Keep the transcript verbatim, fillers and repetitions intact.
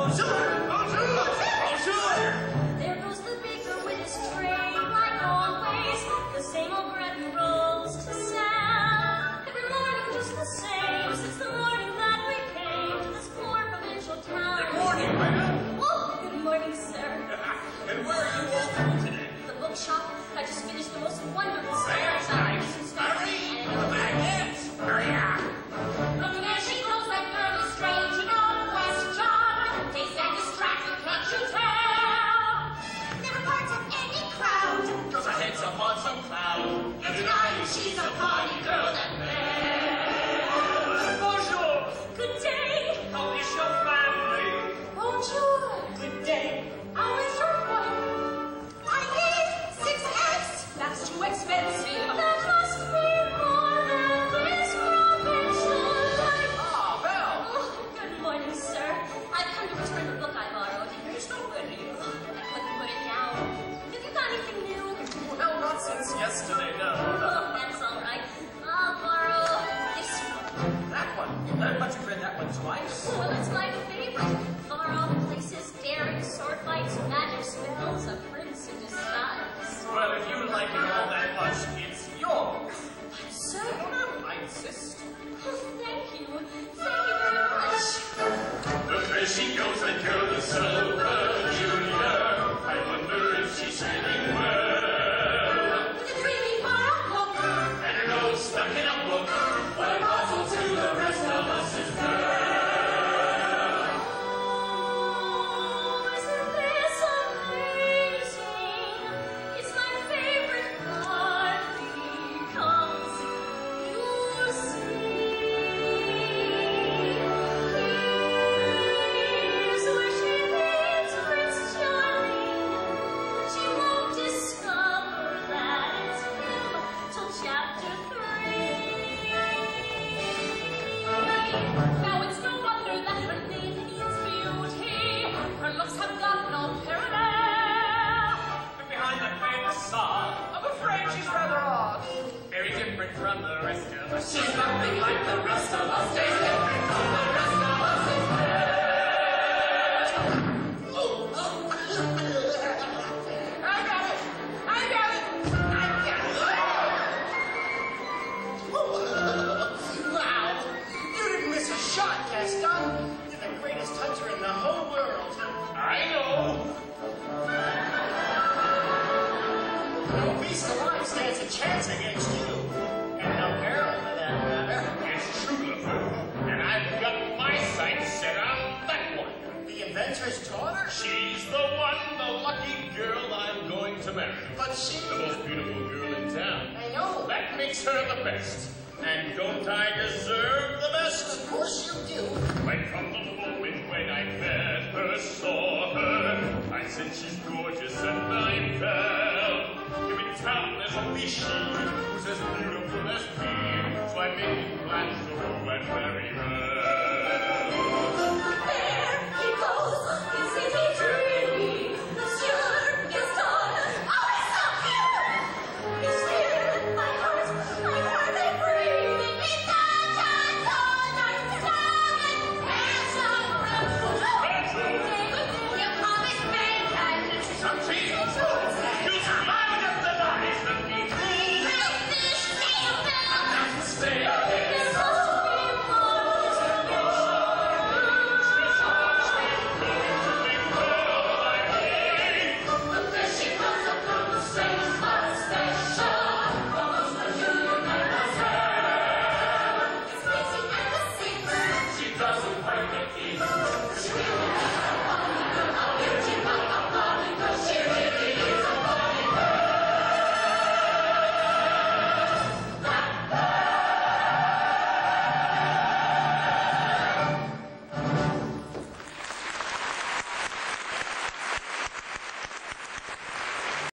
Bonjour! Bonjour! Bonjour! There goes the baker with his tray, like always. The same old bread and rolls to sell. Every morning just the same, since the morning that we came to this poor provincial town. Good morning, madam. Oh, good morning, sir. And where are you all from today? The bookshop. I just finished the most wonderful story That's about nice. recent Hurry! studies. The baguettes! Hurry up! Look there she goes, that girl is strange, you know, question. Tastes and distracted, can't you tell? Never parts of any crowd. Goes her head's upon some cloud. And tonight she's a party girl that belle. Bonjour! Good day. How is your family? Bonjour. Good day. How is your wife? I need six X. That's too expensive. That must be more than this provincial life. Ah, Belle! Oh, good morning, sir. I've come to return the book I borrowed. It's not ready. I couldn't put it down. Have you got anything new? Well, not since yesterday, no. Oh, that's all right. I'll borrow this one. That one? Uh, but you've read that one twice. Well, it's my favorite. Far off places, daring sword fights, magic spells, a prince in disguise. Well, if you like it all that much, it's yours. But, sir, I insist. oh, thank you. Thank you very much. Look where she goes, that girl is so peculiar. I wonder if she's feeling well. With a dreamy far look. And her nose stuck in a book. What a puzzle to the rest of us is there. Oh, isn't this amazing? It's my favorite part because you see, here's where she meets Prince Charming, but you won't discover that it's him till chapter three. Now it's no wonder that her name means beauty. Her looks have got no parallel. But behind that fake facade, I'm afraid she's rather odd. Very different from the rest of us. She's nothing like the rest of us. She's different from the rest of us. Oh, oh. I got it! I got it! I got it! Wow! You didn't miss a shot, Gaston. You're the greatest hunter in the whole world. I know. No beast alive stands a chance against you. And no peril, for that matter. It's true, LeFou. And I've got my sights set on that one. The inventor's daughter? She's the one, the lucky girl I'm going to marry. But she... The most beautiful girl in town. I know. That makes her the best. And don't I deserve the best? Of course you do. Right from the moment when I met her, saw her, I said she's gorgeous and I fell. If in town there's only she who's as beautiful as me, so I made me plan to go and marry her.